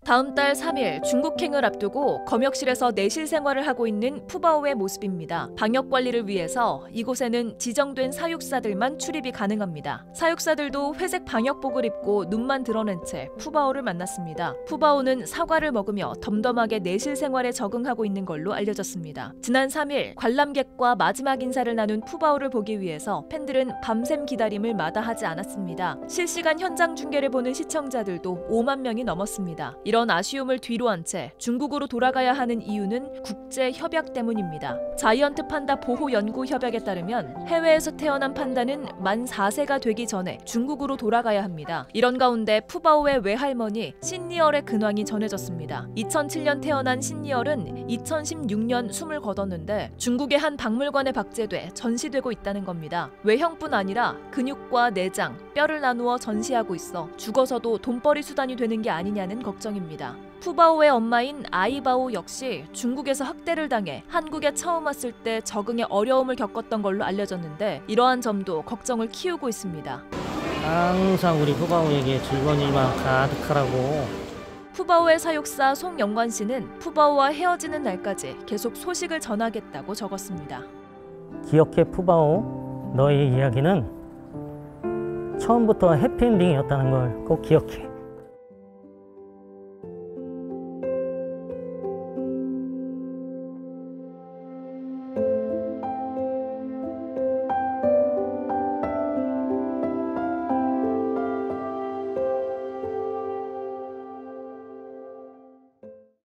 다음 달 3일 중국행을 앞두고 검역실에서 내실 생활을 하고 있는 푸바오의 모습입니다. 방역 관리를 위해서 이곳에는 지정된 사육사들만 출입이 가능합니다. 사육사들도 회색 방역복을 입고 눈만 드러낸 채 푸바오를 만났습니다. 푸바오는 사과를 먹으며 덤덤하게 내실 생활에 적응하고 있는 걸로 알려졌습니다. 지난 3일 관람객과 마지막 인사를 나눈 푸바오를 보기 위해서 팬들은 밤샘 기다림을 마다하지 않았습니다. 실시간 현장 중계를 보는 시청자들도 5만 명이 넘었습니다. 이런 아쉬움을 뒤로 한 채 중국으로 돌아가야 하는 이유는 국제 협약 때문입니다. 자이언트 판다 보호 연구 협약에 따르면 해외에서 태어난 판다는 만 4세가 되기 전에 중국으로 돌아가야 합니다. 이런 가운데 푸바오의 외할머니 신니얼의 근황이 전해졌습니다. 2007년 태어난 신니얼은 2016년 숨을 거뒀는데 중국의 한 박물관에 박제돼 전시되고 있다는 겁니다. 외형뿐 아니라 근육과 내장, 뼈를 나누어 전시하고 있어 죽어서도 돈벌이 수단이 되는 게 아니냐는 걱정입니다. 푸바오의 엄마인 아이바오 역시 중국에서 학대를 당해 한국에 처음 왔을 때 적응에 어려움을 겪었던 걸로 알려졌는데 이러한 점도 걱정을 키우고 있습니다. 항상 우리 푸바오에게 즐거운 일만 가득하라고. 푸바오의 사육사 송영관 씨는 푸바오와 헤어지는 날까지 계속 소식을 전하겠다고 적었습니다. 기억해 푸바오, 너의 이야기는 처음부터 해피엔딩이었다는 걸 꼭 기억해.